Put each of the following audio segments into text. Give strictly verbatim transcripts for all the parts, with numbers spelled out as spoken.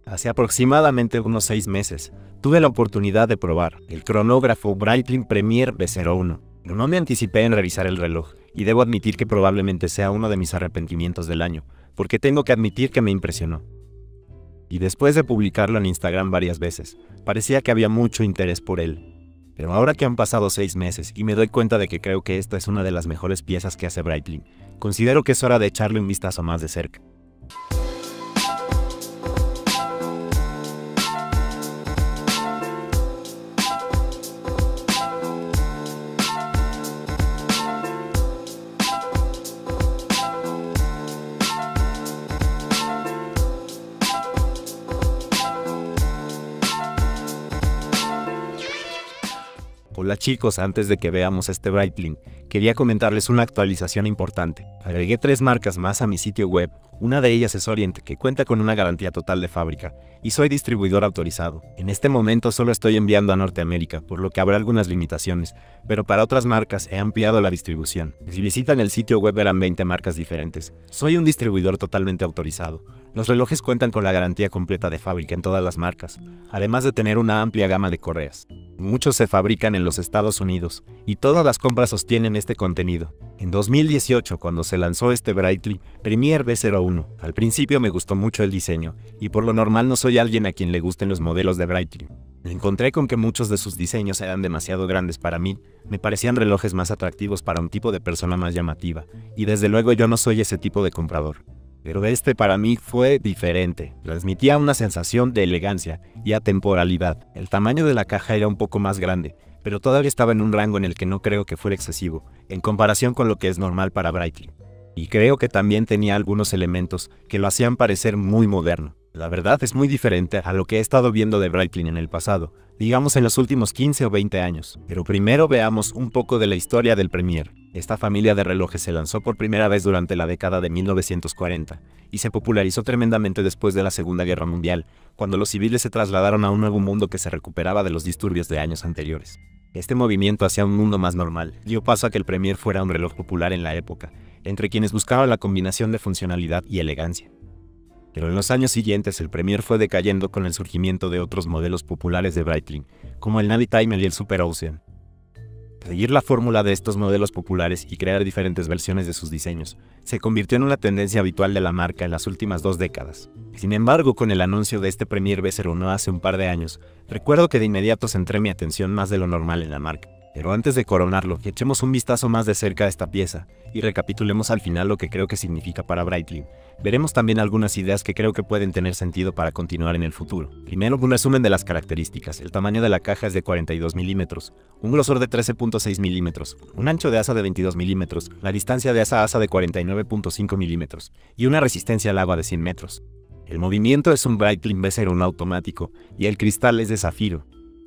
Hace aproximadamente unos seis meses, tuve la oportunidad de probar el cronógrafo Breitling Premier B cero uno. No me anticipé en revisar el reloj, y debo admitir que probablemente sea uno de mis arrepentimientos del año, porque tengo que admitir que me impresionó. Y después de publicarlo en Instagram varias veces, parecía que había mucho interés por él. Pero ahora que han pasado seis meses y me doy cuenta de que creo que esta es una de las mejores piezas que hace Breitling, considero que es hora de echarle un vistazo más de cerca. Hola chicos, antes de que veamos este Breitling, quería comentarles una actualización importante. Agregué tres marcas más a mi sitio web, una de ellas es Orient, que cuenta con una garantía total de fábrica, y soy distribuidor autorizado. En este momento solo estoy enviando a Norteamérica, por lo que habrá algunas limitaciones, pero para otras marcas he ampliado la distribución. Si visitan el sitio web verán veinte marcas diferentes. Soy un distribuidor totalmente autorizado. Los relojes cuentan con la garantía completa de fábrica en todas las marcas, además de tener una amplia gama de correas. Muchos se fabrican en los Estados Unidos, y todas las compras sostienen este contenido. En dos mil dieciocho, cuando se lanzó este Breitling Premier B cero uno, al principio me gustó mucho el diseño, y por lo normal no soy alguien a quien le gusten los modelos de Breitling. Me encontré con que muchos de sus diseños eran demasiado grandes para mí, me parecían relojes más atractivos para un tipo de persona más llamativa, y desde luego yo no soy ese tipo de comprador. Pero este para mí fue diferente, transmitía una sensación de elegancia y atemporalidad. El tamaño de la caja era un poco más grande, pero todavía estaba en un rango en el que no creo que fuera excesivo, en comparación con lo que es normal para Breitling. Y creo que también tenía algunos elementos que lo hacían parecer muy moderno. La verdad es muy diferente a lo que he estado viendo de Breitling en el pasado, digamos en los últimos quince o veinte años. Pero primero veamos un poco de la historia del Premier. Esta familia de relojes se lanzó por primera vez durante la década de mil novecientos cuarenta y se popularizó tremendamente después de la Segunda Guerra Mundial, cuando los civiles se trasladaron a un nuevo mundo que se recuperaba de los disturbios de años anteriores. Este movimiento hacia un mundo más normal dio paso a que el Premier fuera un reloj popular en la época, entre quienes buscaban la combinación de funcionalidad y elegancia. Pero en los años siguientes el Premier fue decayendo con el surgimiento de otros modelos populares de Breitling, como el Navitimer y el Super Ocean. Seguir la fórmula de estos modelos populares y crear diferentes versiones de sus diseños se convirtió en una tendencia habitual de la marca en las últimas dos décadas. Sin embargo, con el anuncio de este Premier B cero uno hace un par de años, recuerdo que de inmediato centré mi atención más de lo normal en la marca. Pero antes de coronarlo, echemos un vistazo más de cerca a esta pieza y recapitulemos al final lo que creo que significa para Breitling. Veremos también algunas ideas que creo que pueden tener sentido para continuar en el futuro. Primero, un resumen de las características. El tamaño de la caja es de cuarenta y dos milímetros, un grosor de trece punto seis milímetros, un ancho de asa de veintidós milímetros, la distancia de asa a asa de cuarenta y nueve punto cinco milímetros y una resistencia al agua de cien metros. El movimiento es un Breitling B cero uno automático y el cristal es de zafiro.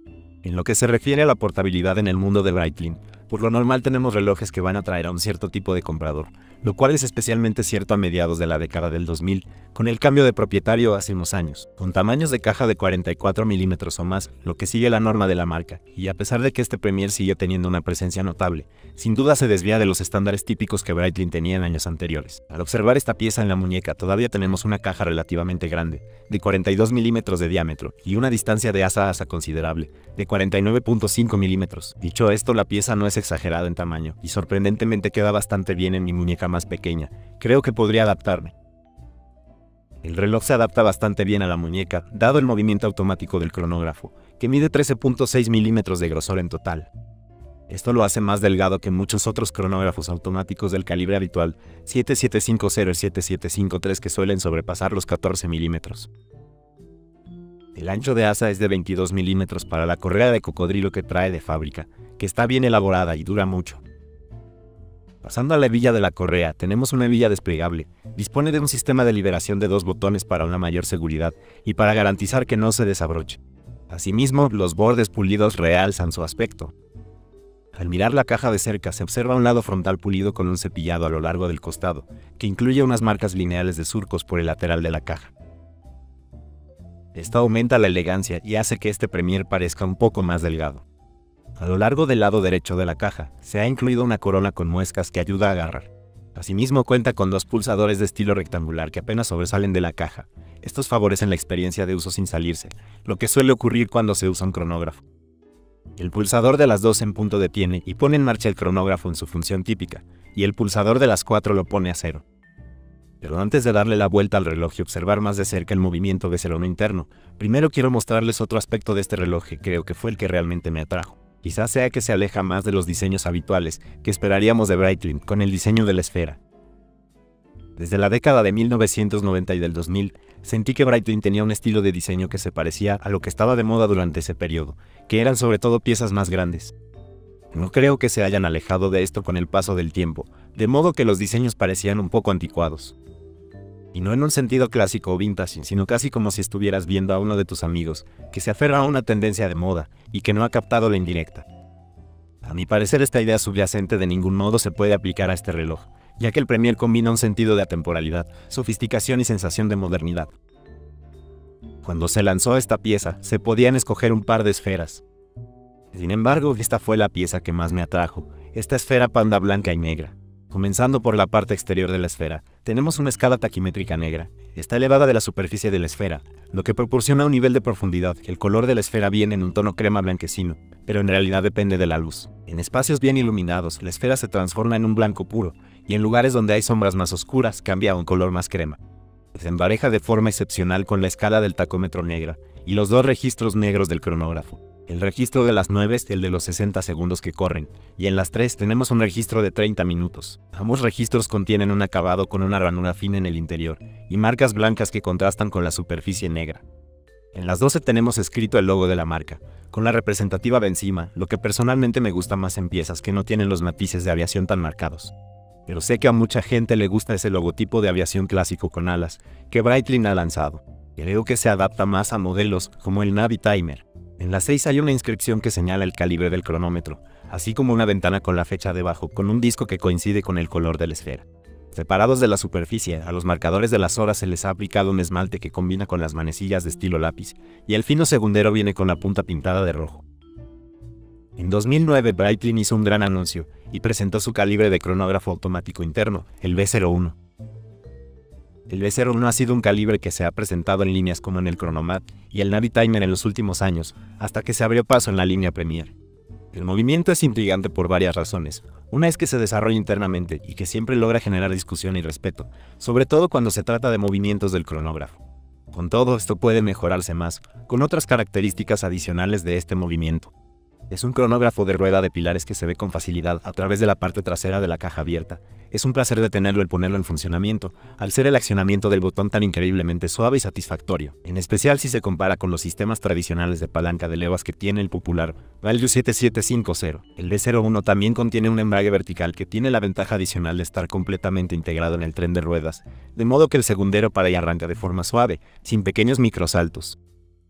En lo que se refiere a la portabilidad en el mundo de Breitling, por lo normal tenemos relojes que van a atraer a un cierto tipo de comprador, lo cual es especialmente cierto a mediados de la década del dos mil, con el cambio de propietario hace unos años, con tamaños de caja de cuarenta y cuatro milímetros o más, lo que sigue la norma de la marca, y a pesar de que este Premier sigue teniendo una presencia notable, sin duda se desvía de los estándares típicos que Breitling tenía en años anteriores. Al observar esta pieza en la muñeca, todavía tenemos una caja relativamente grande, de cuarenta y dos milímetros de diámetro, y una distancia de asa a asa considerable, de cuarenta y nueve punto cinco milímetros. Dicho esto, la pieza no es exagerada en tamaño, y sorprendentemente queda bastante bien en mi muñeca más pequeña. Creo que podría adaptarme. El reloj se adapta bastante bien a la muñeca, dado el movimiento automático del cronógrafo, que mide trece punto seis milímetros de grosor en total. Esto lo hace más delgado que muchos otros cronógrafos automáticos del calibre habitual siete siete cinco cero y siete siete cinco tres que suelen sobrepasar los catorce milímetros. El ancho de asa es de veintidós milímetros para la correa de cocodrilo que trae de fábrica, que está bien elaborada y dura mucho. Pasando a la hebilla de la correa, tenemos una hebilla desplegable. Dispone de un sistema de liberación de dos botones para una mayor seguridad y para garantizar que no se desabroche. Asimismo, los bordes pulidos realzan su aspecto. Al mirar la caja de cerca se observa un lado frontal pulido con un cepillado a lo largo del costado, que incluye unas marcas lineales de surcos por el lateral de la caja. Esto aumenta la elegancia y hace que este Premier parezca un poco más delgado. A lo largo del lado derecho de la caja, se ha incluido una corona con muescas que ayuda a agarrar. Asimismo cuenta con dos pulsadores de estilo rectangular que apenas sobresalen de la caja. Estos favorecen la experiencia de uso sin salirse, lo que suele ocurrir cuando se usa un cronógrafo. El pulsador de las dos en punto detiene y pone en marcha el cronógrafo en su función típica, y el pulsador de las cuatro lo pone a cero. Pero antes de darle la vuelta al reloj y observar más de cerca el movimiento de cero interno, primero quiero mostrarles otro aspecto de este reloj que creo que fue el que realmente me atrajo. Quizás sea que se aleja más de los diseños habituales que esperaríamos de Breitling con el diseño de la esfera. Desde la década de mil novecientos noventa y del dos mil, sentí que Breitling tenía un estilo de diseño que se parecía a lo que estaba de moda durante ese periodo, que eran sobre todo piezas más grandes. No creo que se hayan alejado de esto con el paso del tiempo, de modo que los diseños parecían un poco anticuados. Y no en un sentido clásico o vintage, sino casi como si estuvieras viendo a uno de tus amigos que se aferra a una tendencia de moda y que no ha captado la indirecta. A mi parecer, esta idea subyacente de ningún modo se puede aplicar a este reloj, ya que el Premier combina un sentido de atemporalidad, sofisticación y sensación de modernidad. Cuando se lanzó esta pieza, se podían escoger un par de esferas. Sin embargo, esta fue la pieza que más me atrajo, esta esfera panda blanca y negra. Comenzando por la parte exterior de la esfera, tenemos una escala taquimétrica negra. Está elevada de la superficie de la esfera, lo que proporciona un nivel de profundidad. El color de la esfera viene en un tono crema blanquecino, pero en realidad depende de la luz. En espacios bien iluminados, la esfera se transforma en un blanco puro, y en lugares donde hay sombras más oscuras, cambia a un color más crema. Se empareja de forma excepcional con la escala del tacómetro negra, y los dos registros negros del cronógrafo. El registro de las nueve es el de los sesenta segundos que corren, y en las tres tenemos un registro de treinta minutos. Ambos registros contienen un acabado con una ranura fina en el interior, y marcas blancas que contrastan con la superficie negra. En las doce tenemos escrito el logo de la marca, con la representativa de encima, lo que personalmente me gusta más en piezas que no tienen los matices de aviación tan marcados. Pero sé que a mucha gente le gusta ese logotipo de aviación clásico con alas, que Breitling ha lanzado. Creo que se adapta más a modelos como el Navitimer. En la seis hay una inscripción que señala el calibre del cronómetro, así como una ventana con la fecha debajo, con un disco que coincide con el color de la esfera. Separados de la superficie, a los marcadores de las horas se les ha aplicado un esmalte que combina con las manecillas de estilo lápiz, y el fino segundero viene con la punta pintada de rojo. En dos mil nueve, Breitling hizo un gran anuncio, y presentó su calibre de cronógrafo automático interno, el B cero uno. El B cero uno ha sido un calibre que se ha presentado en líneas como en el Chronomat y el Navitimer en los últimos años, hasta que se abrió paso en la línea Premier. El movimiento es intrigante por varias razones. Una es que se desarrolla internamente y que siempre logra generar discusión y respeto, sobre todo cuando se trata de movimientos del cronógrafo. Con todo, esto puede mejorarse más, con otras características adicionales de este movimiento. Es un cronógrafo de rueda de pilares que se ve con facilidad a través de la parte trasera de la caja abierta. Es un placer detenerlo y ponerlo en funcionamiento, al ser el accionamiento del botón tan increíblemente suave y satisfactorio, en especial si se compara con los sistemas tradicionales de palanca de levas que tiene el popular Value siete siete cinco cero. El B cero uno también contiene un embrague vertical que tiene la ventaja adicional de estar completamente integrado en el tren de ruedas, de modo que el segundero para y arranca de forma suave, sin pequeños microsaltos.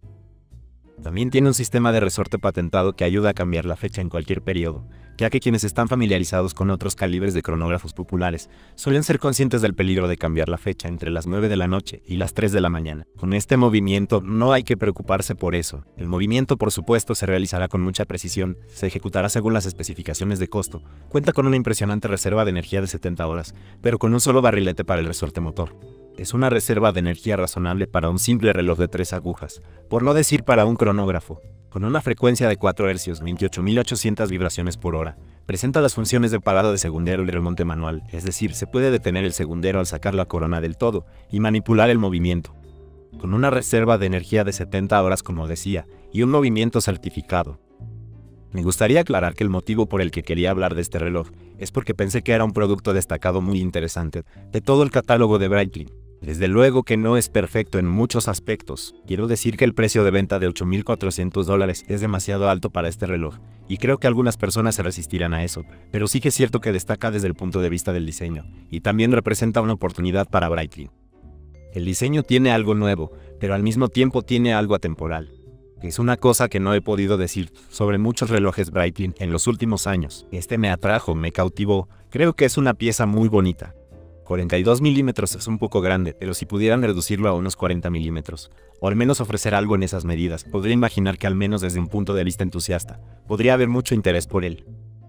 También tiene un sistema de resorte patentado que ayuda a cambiar la fecha en cualquier periodo, ya que quienes están familiarizados con otros calibres de cronógrafos populares suelen ser conscientes del peligro de cambiar la fecha entre las nueve de la noche y las tres de la mañana. Con este movimiento no hay que preocuparse por eso. El movimiento, por supuesto, se realizará con mucha precisión, se ejecutará según las especificaciones de costo, cuenta con una impresionante reserva de energía de setenta horas, pero con un solo barrilete para el resorte motor. Es una reserva de energía razonable para un simple reloj de tres agujas, por no decir para un cronógrafo. Con una frecuencia de cuatro hercios, veintiocho mil ochocientas vibraciones por hora, presenta las funciones de parado de segundero y remonte manual, es decir, se puede detener el segundero al sacar la corona del todo y manipular el movimiento. Con una reserva de energía de setenta horas, como decía, y un movimiento certificado. Me gustaría aclarar que el motivo por el que quería hablar de este reloj es porque pensé que era un producto destacado muy interesante de todo el catálogo de Breitling. Desde luego que no es perfecto en muchos aspectos. Quiero decir que el precio de venta de ocho mil cuatrocientos dólares es demasiado alto para este reloj, y creo que algunas personas se resistirán a eso, pero sí que es cierto que destaca desde el punto de vista del diseño, y también representa una oportunidad para Breitling. El diseño tiene algo nuevo, pero al mismo tiempo tiene algo atemporal. Es una cosa que no he podido decir sobre muchos relojes Breitling en los últimos años. Este me atrajo, me cautivó, creo que es una pieza muy bonita. cuarenta y dos milímetros es un poco grande, pero si pudieran reducirlo a unos cuarenta milímetros, o al menos ofrecer algo en esas medidas, podría imaginar que al menos desde un punto de vista entusiasta, podría haber mucho interés por él.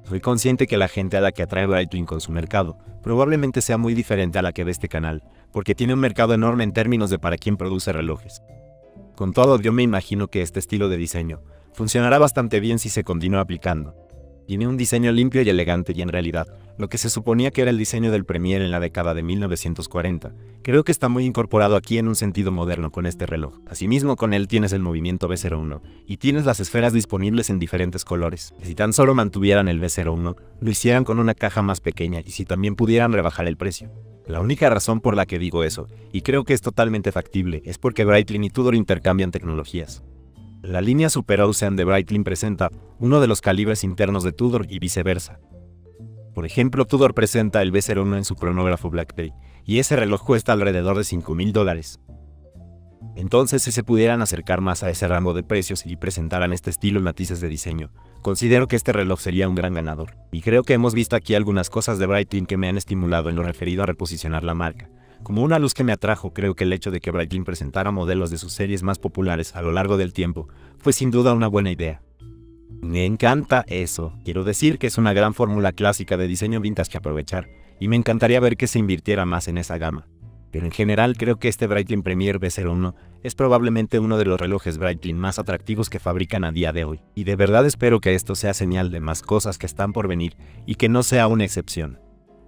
Soy consciente que la gente a la que atrae Breitling con su mercado probablemente sea muy diferente a la que ve este canal, porque tiene un mercado enorme en términos de para quién produce relojes. Con todo, yo me imagino que este estilo de diseño funcionará bastante bien si se continúa aplicando. Tiene un diseño limpio y elegante y en realidad, lo que se suponía que era el diseño del Premier en la década de mil novecientos cuarenta, creo que está muy incorporado aquí en un sentido moderno con este reloj. Asimismo, con él tienes el movimiento B cero uno y tienes las esferas disponibles en diferentes colores. Si tan solo mantuvieran el B cero uno, lo hicieran con una caja más pequeña y si también pudieran rebajar el precio. La única razón por la que digo eso, y creo que es totalmente factible, es porque Breitling y Tudor intercambian tecnologías. La línea Super Ocean de Breitling presenta uno de los calibres internos de Tudor y viceversa. Por ejemplo, Tudor presenta el B cero uno en su cronógrafo Black Bay, y ese reloj cuesta alrededor de cinco mil dólares. Entonces, si se pudieran acercar más a ese rango de precios y presentaran este estilo y matices de diseño, considero que este reloj sería un gran ganador. Y creo que hemos visto aquí algunas cosas de Breitling que me han estimulado en lo referido a reposicionar la marca. Como una luz que me atrajo, creo que el hecho de que Breitling presentara modelos de sus series más populares a lo largo del tiempo fue sin duda una buena idea. Me encanta eso. Quiero decir que es una gran fórmula clásica de diseño vintage que aprovechar, y me encantaría ver que se invirtiera más en esa gama. Pero en general creo que este Breitling Premier B cero uno es probablemente uno de los relojes Breitling más atractivos que fabrican a día de hoy, y de verdad espero que esto sea señal de más cosas que están por venir y que no sea una excepción.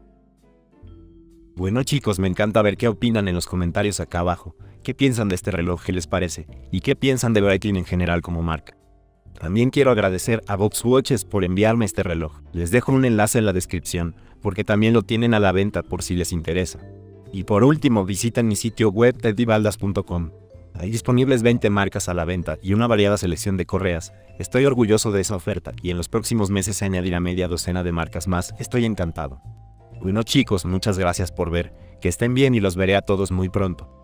Bueno chicos, me encanta ver qué opinan en los comentarios acá abajo, qué piensan de este reloj, qué les parece, y qué piensan de Breitling en general como marca. También quiero agradecer a Box Watches por enviarme este reloj. Les dejo un enlace en la descripción, porque también lo tienen a la venta por si les interesa. Y por último, visiten mi sitio web teddy baldas punto com. Hay disponibles veinte marcas a la venta y una variada selección de correas. Estoy orgulloso de esa oferta y en los próximos meses se añadirá media docena de marcas más. Estoy encantado. Bueno chicos, muchas gracias por ver, que estén bien y los veré a todos muy pronto.